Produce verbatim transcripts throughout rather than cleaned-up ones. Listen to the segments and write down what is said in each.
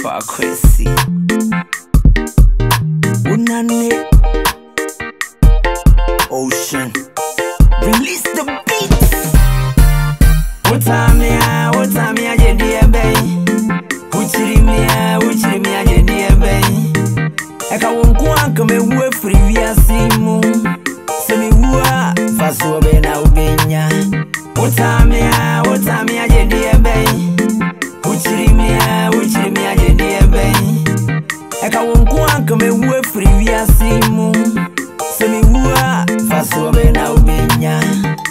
Paa Kwasi. Unane Ocean. Release the beats. What time ya? What time ya? Je die bay. Uchiri mia, uchiri mia je die bay. Eka wonku anka me wu free via simu. Se me wu faso be na ubenya. What time ya? What time ya? Je die bay. Uchiri mia, uchiri mia je die bay. Eka wonku anka me wu free via simu. Se me wu faso be na ubenya.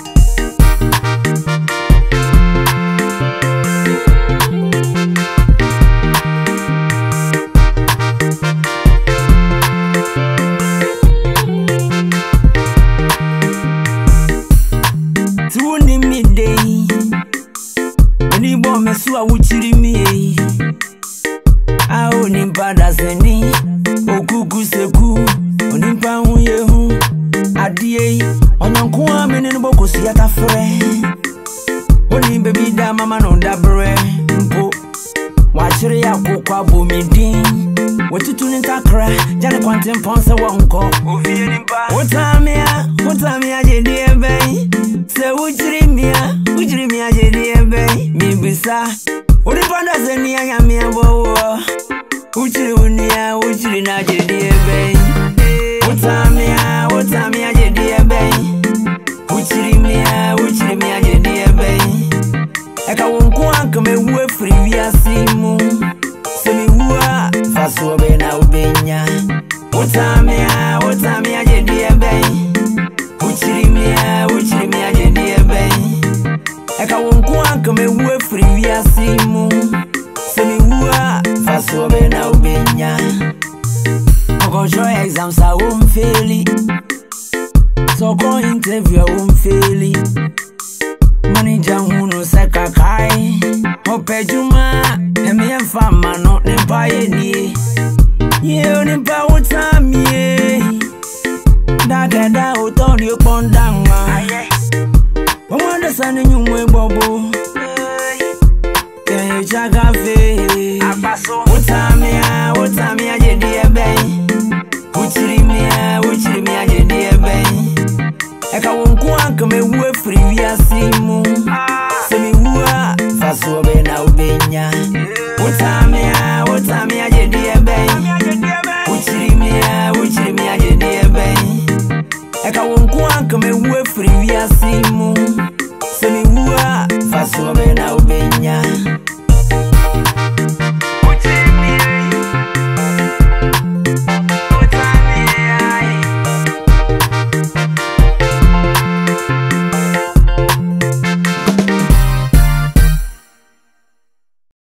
Tuuni midday, any bomb me swa uchiri me. A onimpa da seni, okuku seku, onimpa unye hu. Adie, onyanku amene no bokosi yata fre. Oni baby da mama no da bre, mpo. Wachiri ya kokwa bomidin. Wetutu nitakra, jane kwante mponse wonko. Ofie nimpa. Otamia, otamia je die bay. Se uchiri mia, uchiri mia je die bay. Mi bisa. Odi panda zeni anya mi abo. Uchiri unia, uchiri na je die bay. Otamia, otamia je die bay. Uchiri mia, uchiri mia je die bay. Eka wonku anka me wu free via simu. Se mi wu faso be na ubenya. Otamia, otamia je die bay. Uchiri mia, uchiri mia je die bay. Eka wonku anka me wu free via simu. Se mi wu faso be na ubenya. Oko show exams I won't fail it. So go interview I won't fail it. Manager hunu seka kai. Hope juma emi enfama no nimpa ye nie. Ye nimpa utamie. Daga da utoni upondanga. Wawanda sana nyumwe bobo. Kenye chaka fe. Utamia, utamia je die bay. Uchiri mia, uchiri mia je die bay. Eka wonku anka me wu free via simu. Se mi wu faso